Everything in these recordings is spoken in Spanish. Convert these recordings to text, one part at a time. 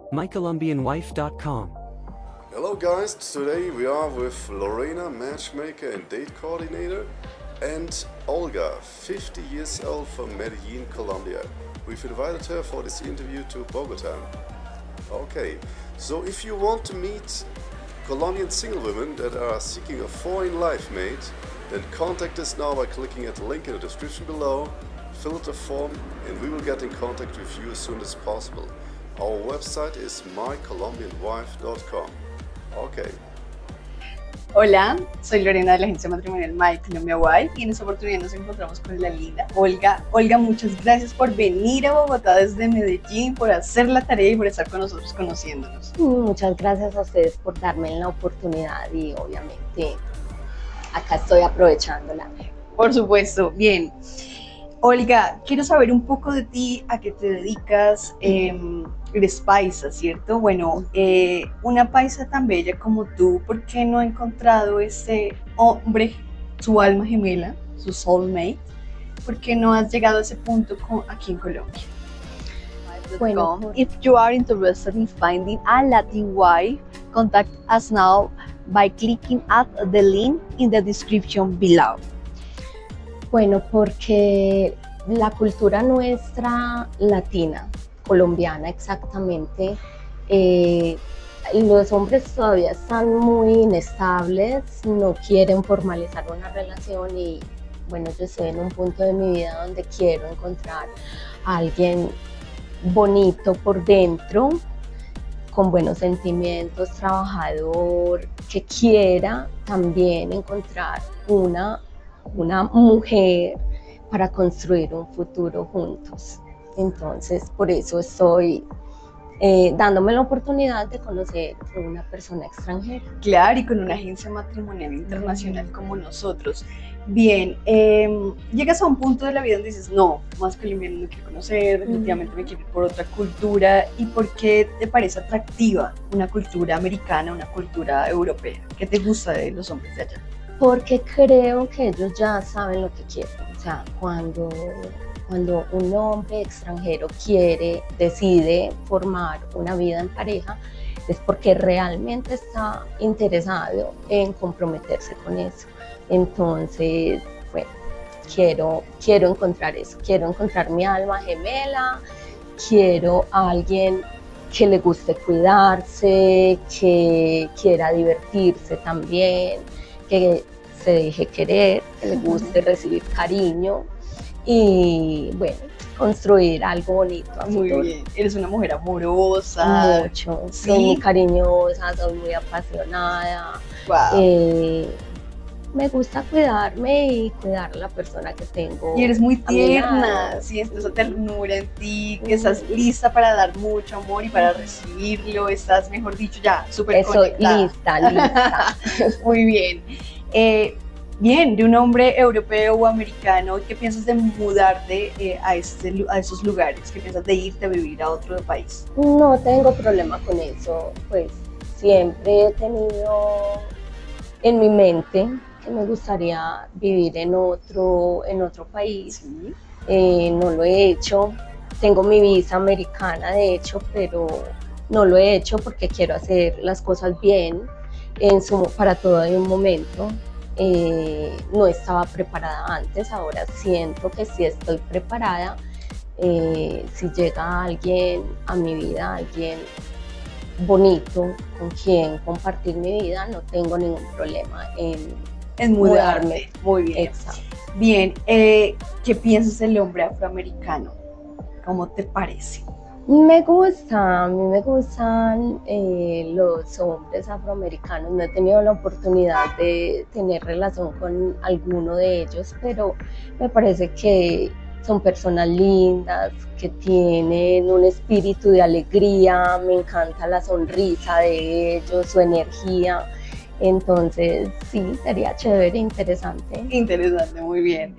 mycolombianwife.com. Hello guys, today we are with Lorena, matchmaker and date coordinator, and Olga, 50 years old from Medellin, Colombia. We've invited her for this interview to Bogota. Okay, so if you want to meet Colombian single women that are seeking a foreign life mate, then contact us now by clicking at the link in the description below, fill out the form, and we will get in contact with you as soon as possible. Our website is mycolombianwife.com. Okay. Hola, soy Lorena de la agencia matrimonial My Colombia Wife y en esta oportunidad nos encontramos con la linda Olga. Olga, muchas gracias por venir a Bogotá desde Medellín, por hacer la tarea y por estar con nosotros conociéndonos. Muchas gracias a ustedes por darme la oportunidad y obviamente acá estoy aprovechándola. Por supuesto, bien. Olga, quiero saber un poco de ti, a qué te dedicas. Eres paisa, ¿cierto? Bueno, una paisa tan bella como tú, ¿por qué no ha encontrado ese hombre, su alma gemela, su soulmate? ¿Por qué no has llegado a ese punto aquí en Colombia? Bueno, If you are interested in finding a Latin wife, contact us now by clicking at the link in the description below. Bueno, porque la cultura nuestra latina, colombiana exactamente, los hombres todavía están muy inestables, no quieren formalizar una relación y bueno, yo estoy en un punto de mi vida donde quiero encontrar a alguien bonito por dentro, con buenos sentimientos, trabajador, que quiera también encontrar una mujer para construir un futuro juntos. Entonces, por eso estoy dándome la oportunidad de conocer a una persona extranjera. Claro, y con una agencia matrimonial internacional como nosotros. Bien, llegas a un punto de la vida donde dices, no, más colombiano no quiero conocer, definitivamente me quiero ir por otra cultura. ¿Y por qué te parece atractiva una cultura americana, una cultura europea? ¿Qué te gusta de los hombres de allá? Porque creo que ellos ya saben lo que quieren. O sea, cuando un hombre extranjero decide formar una vida en pareja, es porque realmente está interesado en comprometerse con eso. Entonces, bueno, quiero encontrar eso, quiero encontrar mi alma gemela, quiero a alguien que le guste cuidarse, que quiera divertirse también, que se deje querer, que le guste recibir cariño y bueno, construir algo bonito a Muy futuro. bien, eres una mujer amorosa. Mucho, ¿sí? soy muy cariñosa, soy muy apasionada. Wow. Me gusta cuidarme y cuidar a la persona que tengo. Y eres muy a mi tierna, lado. siento esa ternura en ti, que estás lista para dar mucho amor y para recibirlo, estás, mejor dicho, ya súper Estoy conectada. lista. Muy bien. Bien, de un hombre europeo o americano, ¿qué piensas de mudarte a esos lugares? ¿Qué piensas de irte a vivir a otro país? No tengo problema con eso, pues siempre he tenido en mi mente que me gustaría vivir en otro país. Sí. No lo he hecho, tengo mi visa americana de hecho, pero no lo he hecho porque quiero hacer las cosas bien, para todo hay un momento. No estaba preparada antes, ahora siento que sí estoy preparada. Si llega alguien a mi vida, alguien bonito con quien compartir mi vida, no tengo ningún problema en mudarme. Muy bien. Exacto. Bien, ¿qué piensas del hombre afroamericano? ¿Cómo te parece? A mí me gustan los hombres afroamericanos. No he tenido la oportunidad de tener relación con alguno de ellos, pero me parece que son personas lindas, que tienen un espíritu de alegría, me encanta la sonrisa de ellos, su energía. Entonces, sí, sería chévere, interesante. Interesante, muy bien.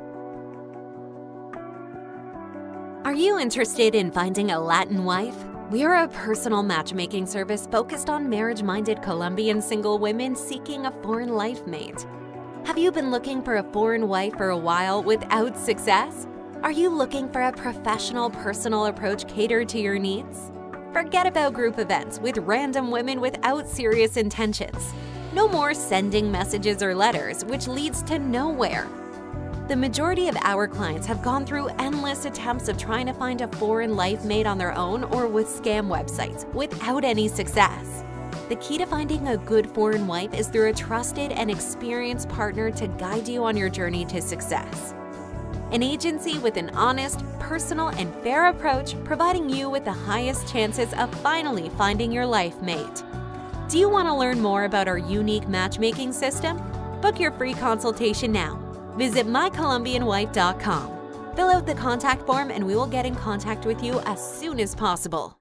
Are you interested in finding a Latin wife? We are a personal matchmaking service focused on marriage-minded Colombian single women seeking a foreign life mate. Have you been looking for a foreign wife for a while without success? Are you looking for a professional, personal approach catered to your needs? Forget about group events with random women without serious intentions. No more sending messages or letters, which leads to nowhere. The majority of our clients have gone through endless attempts of trying to find a foreign life mate on their own or with scam websites without any success. The key to finding a good foreign wife is through a trusted and experienced partner to guide you on your journey to success. An agency with an honest, personal, and fair approach, providing you with the highest chances of finally finding your life mate. Do you want to learn more about our unique matchmaking system? Book your free consultation now. Visit mycolombianwife.com. Fill out the contact form and we will get in contact with you as soon as possible.